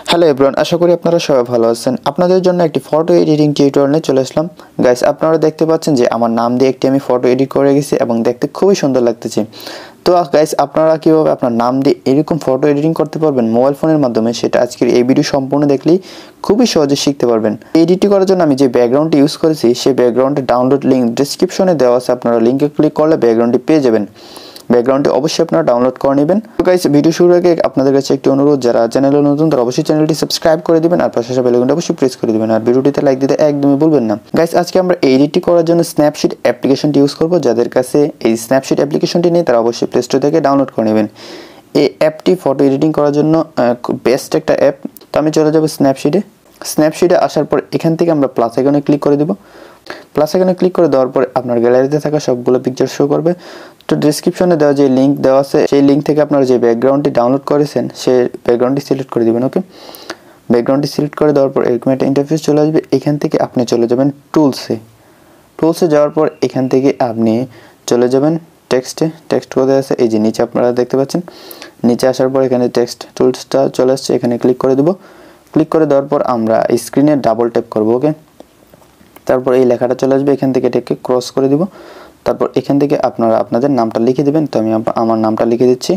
Hello everyone, আশা করি আপনারা সবাই ভালো আছেন। আপনাদের জন্য একটি ফটো এডিটিং টিউটোরিয়াল নিয়ে চলে আসলাম। গাইস, আপনারা দেখতে পাচ্ছেন যে আমার নাম দিয়ে একটি আমি ফটো এডিট করে গেছি এবং দেখতে খুবই সুন্দর লাগতেছে। তো গাইস, আপনারা কীভাবে আপনার নাম দিয়ে এরকম ফটো এডিটিং করতে পারবেন মোবাইল ফোনের মাধ্যমে, সেটা আজকের এই ভিডিও সম্পূর্ণ দেখলেই খুবই সহজে শিখতে পারবেন। এডিট করার জন্য আমি যে ব্যাকগ্রাউন্ডটি ইউজ করেছি সেই ব্যাকগ্রাউন্ডের ডাউনলোড লিঙ্ক ডিসক্রিপশনে দেওয়া আছে, আপনারা লিঙ্কে ক্লিক করলে ব্যাকগ্রাউন্ডটি পেয়ে যাবেন। ব্যাকগ্রাউন্ডটি অবশ্যই আপনারা ডাউনলোড করে নেবেন। তো গাইস, ভিডিও শুরুর আগে আপনাদের কাছে একটি অনুরোধ, যারা চ্যানেলে নতুন তারা অবশ্যই চ্যানেলটি সাবস্ক্রাইব করে দিবেন আর পাশে বেল আইকনটি অবশ্যই প্রেস করে দিবেন আর ভিডিওটিতে লাইক দিতে একদমই ভুলবেন না। গাইস, আজকে আমরা এডিটটি করার জন্য স্ন্যাপশিট অ্যাপ্লিকেশনটি ইউজ করব। যাদের কাছে এই স্ন্যাপশিট অ্যাপ্লিকেশনটি নেই তারা অবশ্যই প্লে স্টোর থেকে ডাউনলোড করে নেবেন। এই অ্যাপটি ফটো এডিটিং করার জন্য বেস্ট একটা অ্যাপ। তো আমি চলে যাব স্ন্যাপশিটে আসার পর এখান থেকে আমরা প্লাস আইকনে ক্লিক করে দিব। প্লাস আইকনে ক্লিক করে দেওয়ার পরে আপনার গ্যালারিতে থাকা সবগুলো পিকচার শো করবে। তো ডিসক্রিপশনে দেওয়া যে লিঙ্ক দেওয়া আছে সেই লিঙ্ক থেকে আপনারা যে ব্যাকগ্রাউন্ডটি ডাউনলোড করেছেন সেই ব্যাকগ্রাউন্ডটি সিলেক্ট করে দিবেন। ওকে, ব্যাকগ্রাউন্ডটি সিলেক্ট করে দেওয়ার পর এরকম একটা ইন্টারফেস চলে আসবে। এখান থেকে আপনি চলে যাবেন টুলসে যাওয়ার পর এখান থেকে আপনি চলে যাবেন টেক্সট কোথায় আছে, এই যে নিচে আপনারা দেখতে পাচ্ছেন। নিচে আসার পর এখানে টেক্সট টুলসটা চলে আসছে, এখানে ক্লিক করে দেবো। ক্লিক করে দেওয়ার পর আমরা স্ক্রিনে ডাবল ট্যাপ করবো। ওকে, তারপর এই লেখাটা চলে আসবে, এখান থেকে এটাকে ক্রস করে দিব। তারপর এখান থেকে আপনারা আপনাদের নামটা লিখে দেবেন। তো আমি আমার নামটা লিখে দিচ্ছি।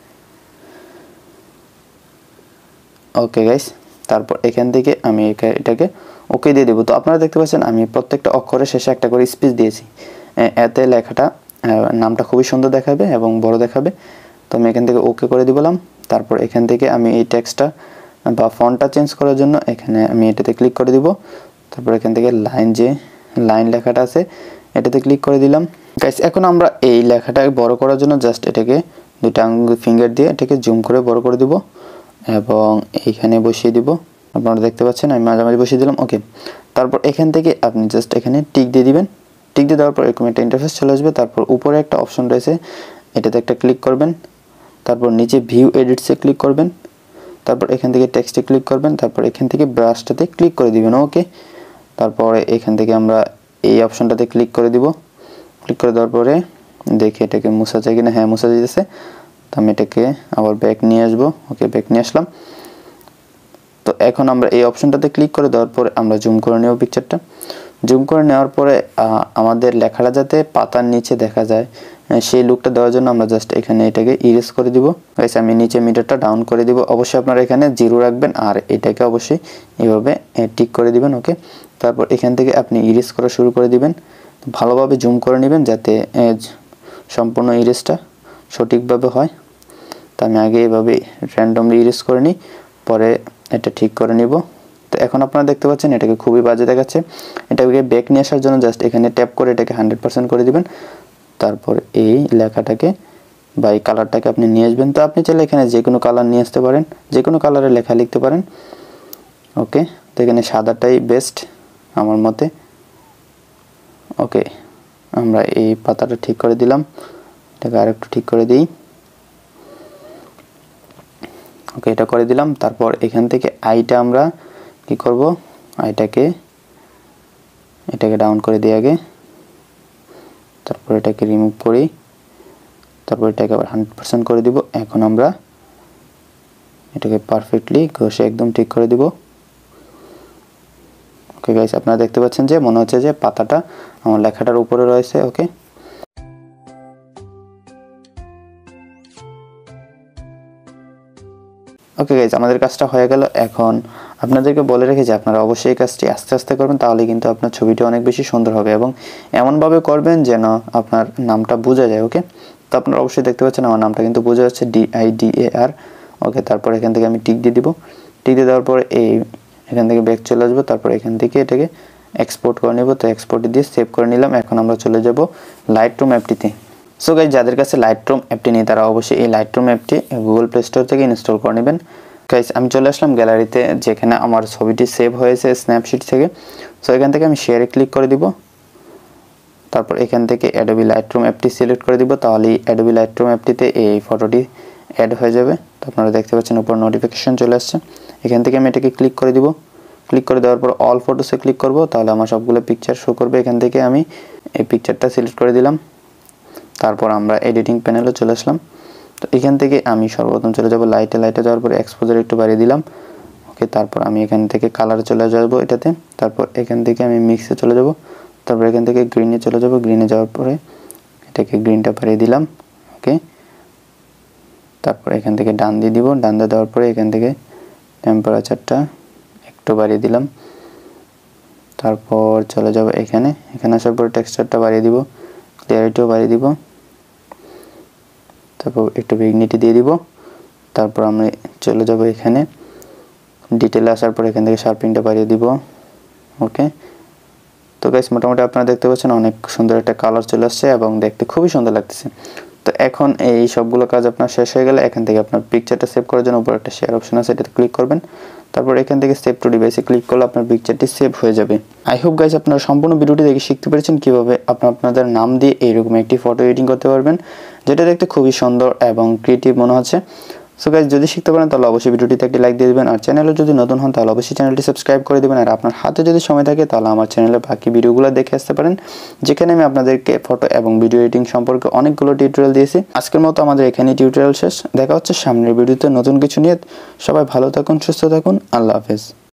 ওকে গাইস, তারপর এখান থেকে আমি এটাকে ওকে দিয়ে দেবো। তো আপনারা দেখতে পাচ্ছেন আমি প্রত্যেকটা অক্ষরের শেষে একটা করে স্পেস দিয়েছি, এতে লেখাটা নামটা খুবই সুন্দর দেখাবে এবং বড় দেখাবে। তো আমি এখান থেকে ওকে করে দিলাম। তারপর এখান থেকে আমি এই টেক্সটটা বা ফন্টটা চেঞ্জ করার জন্য এখানে আমি এটাতে ক্লিক করে দিব। তারপর এখান থেকে লাইন লেখাটা আছে এটাতে ক্লিক করে দিলাম। গাইস, এখন আমরা এই লেখাটাকে বড় করার জন্য জাস্ট এটাকে দুইটা আঙ্গুল ফিঙ্গার দিয়ে এটাকে জুম করে বড় করে দিব এবং এইখানে বসিয়ে দিব। আপনারা দেখতে পাচ্ছেন আমি মাঝামাঝি বসিয়ে দিলাম। ওকে, তারপর এখান থেকে আপনি জাস্ট এখানে টিক দিয়ে দিবেন। টিক দিয়ে দেওয়ার পর এরকম একটা ইন্টারফেস চলে আসবে। তারপর উপরে একটা অপশন রয়েছে, এটাতে একটা ক্লিক করবেন। তারপর নিচে ভিউ এডিটসে ক্লিক করবেন। তারপর এখান থেকে টেক্সটে ক্লিক করবেন। তারপর এখান থেকে ব্রাশটাতে ক্লিক করে দিবেন। ওকে, তারপরে এখান থেকে আমরা এই অপশনটাতে ক্লিক করে দিব। ক্লিক করে দেওয়ার পরে দেখি এটাকে মুছা যায় কিনা। হ্যাঁ, মুছা যেতেছে। তো আমি এটাকে আবার ব্যাক নিয়ে আসবো। ওকে, ব্যাক নিয়ে আসলাম। তো এখন আমরা এই অপশনটাতে ক্লিক করে দেওয়ার পরে আমরা জুম করে নেব পিকচারটা। জুম করে নেওয়ার পরে আমাদের লেখাটা যাতে পাতার নিচে দেখা যায় সেই লুকটা দেওয়ার জন্য আমরা জাস্ট এখানে এটাকে ইরেজ করে দিব। গাইস, আমি নিচে মিটারটা ডাউন করে দিব। অবশ্যই আপনারা এখানে 0 রাখবেন আর এটাকে অবশ্যই এইভাবে টিক করে দিবেন। ওকে, তারপর এখান থেকে আপনি ইরেজ করা শুরু করে দিবেন। ভালোভাবে জুম করে নেবেন যাতে সম্পূর্ণ ইরেজটা সঠিকভাবে হয়। তো আমি আগে এভাবে র্যান্ডমলি ইরেজ করে নিই, পরে এটা ঠিক করে নিব। তো এখন আপনারা দেখতে পাচ্ছেন এটাকে খুবই বাজে দেখাচ্ছে। এটাকে ব্যাক নিয়ে আসার জন্য জাস্ট এখানে ট্যাপ করে এটাকে 100% করে দিবেন। তারপর এই লেখাটাকে বা এই কালারটাকে আপনি নিয়ে আসবেন। তো আপনি চাইলে এখানে যে কোনো কালার নিয়ে আসতে পারেন, যে কোনো কালারের লেখা লিখতে পারেন। ওকে, তো এখানে সাদাটাই বেস্ট আমার মতে। ওকে, আমরা এই পাতাটা ঠিক করে দিলাম, এটাকে আরেকটু ঠিক করে দিই। ওকে, এটা করে দিলাম। তারপর এখান থেকে আইটা আমরা কি করব, এটাকে ডাউন করে দিই আগে। তারপর এটাকে রিমুভ করি। তারপর এটাকে আবার 100% করে দিব। এখন আমরা এটাকে পারফেক্টলি ঘষে একদম ঠিক করে দিব। ওকে গাইস, আপনারা দেখতে পাচ্ছেন যে মনে হচ্ছে যে পাতাটা আমার লেখাটার উপরে রয়েছে। ওকে, গাইস, আমাদের কাজটা হয়ে গেল। এখন আপনাদেরকে বলে রেখে যে আপনারা অবশ্যই এই কাজটি আস্তে আস্তে করবেন, তাহলে কিন্তু আপনার ছবিটি অনেক বেশি সুন্দর হবে এবং এমনভাবে করবেন যেন আপনার নামটা বোঝা যায়। ওকে, তো আপনারা অবশ্যই দেখতে পাচ্ছেন আমার নামটা কিন্তু বোঝা যাচ্ছে, DIDAR। ওকে, তারপর এখান থেকে আমি টিক দিয়ে দিব। টিক দিয়ে দেওয়ার পরে এখান থেকে ব্যাক চলে আসবো। তারপর এখান থেকে এটাকে এক্সপোর্ট করে নেব। তো এক্সপোর্ট দিয়ে সেভ করে নিলাম। এখন আমরা চলে যাব লাইটরুম অ্যাপটিতে। সো গাইস, যাদের কাছে লাইটরুম অ্যাপটি নেই তারা অবশ্যই এই লাইটরুম অ্যাপটি গুগল প্লে স্টোর থেকে ইনস্টল করে নেবেন। গাইস, আমি চলে আসলাম গ্যালারিতে যেখানে আমার ছবিটি সেভ হয়েছে স্ন্যাপশিট থেকে। সো এখান থেকে আমি শেয়ারে ক্লিক করে দিব। তারপর এখান থেকে অ্যাডোবি লাইটরুম অ্যাপটি সিলেক্ট করে দিব। তাহলেই অ্যাডোবি লাইটরুম অ্যাপটিতে এই ফটোটি অ্যাড হয়ে যাবে। তো আপনারা দেখতে পাচ্ছেন উপর নোটিফিকেশন চলে আসছে। এখান থেকে আমি এটাকে ক্লিক করে দিব। ক্লিক করে দেওয়ার পর অল ফটোসে ক্লিক করব, তাহলে আমার সবগুলো পিকচার শো করবে। এখান থেকে আমি এই পিকচারটা সিলেক্ট করে দিলাম। তারপর আমরা এডিটিং প্যানেলে চলে আসলাম। তো এখান থেকে আমি সর্বপ্রথম চলে যাব লাইটে যাওয়ার পরে এক্সপোজার একটু বাড়িয়ে দিলাম। ওকে, তারপর আমি এখান থেকে কালারে চলে যাব এটাতে, তারপর এখান থেকে আমি মিক্সে চলে যাব, তারপর এখান থেকে গ্রিনে চলে যাব, গ্রিনে যাওয়ার পরে এটাকে গ্রিনটা বাড়িয়ে দিলাম। ওকে, তারপর এখান থেকে ডান দিয়ে দিব, ডান দিয়ে দেওয়ার পরে এখান থেকে টেম্পারেচারটা একটু বাড়িয়ে দিলাম। তারপর চলে যাব এখানে, এখানে আসার পর টেক্সচারটা বাড়িয়ে দিব, ক্লিয়ারিটিও বাড়িয়ে দিব, তারপর একটু ভিগনিটি দিয়ে দিব। তারপর আমরা চলে যাব এখানে ডিটেলে আসার পর এখান থেকে শার্পিংটা বাড়িয়ে দিব। ওকে, তো গাইস মোটামুটি আপনারা দেখতে পাচ্ছেন অনেক সুন্দর একটা কালার চলে আসছে এবং দেখতে খুবই সুন্দর লাগতেছে। তো এখন এই সবগুলো কাজ আপনার শেষ হয়ে গেলে এখান থেকে আপনার পিকচারটা সেভ করার জন্য উপরে একটা শেয়ার অপশন আছে, এটাতে ক্লিক করবেন। তারপর এখান থেকে সেভ টু ডিভাইসে ক্লিক করলে আপনার পিকচারটি সেভ হয়ে যাবে। আই হোপ গাইস আপনারা সম্পূর্ণ ভিডিওটি দেখে শিখতে পেরেছেন কীভাবে আপনাদের নাম দিয়ে এইরকম একটি ফটো এডিটিং করতে পারবেন, যেটা দেখতে খুবই সুন্দর এবং ক্রিয়েটিভ মনে হচ্ছে। সো গাইস যদি শিখতে পারেন তাহলে অবশ্যই ভিডিওটিতে একটি লাইক দিয়ে দেবেন, আর চ্যানেলে যদি নতুন হন তাহলে অবশ্যই চ্যানেলটি সাবস্ক্রাইব করে দেবেন। আর আপনার হাতে যদি সময় থাকে তাহলে আমার চ্যানেলে বাকি ভিডিওগুলো দেখে আসতে পারেন, যেখানে আমি আপনাদেরকে ফটো এবং ভিডিও এডিটিং সম্পর্কে অনেকগুলো টিউটোরিয়াল দিয়েছি। আজকের মতো আমাদের এখানেই টিউটোরিয়াল শেষ, দেখা হচ্ছে সামনের ভিডিওতে নতুন কিছু নিয়ে। সবাই ভালো থাকুন, সুস্থ থাকুন, আল্লাহ হাফেজ।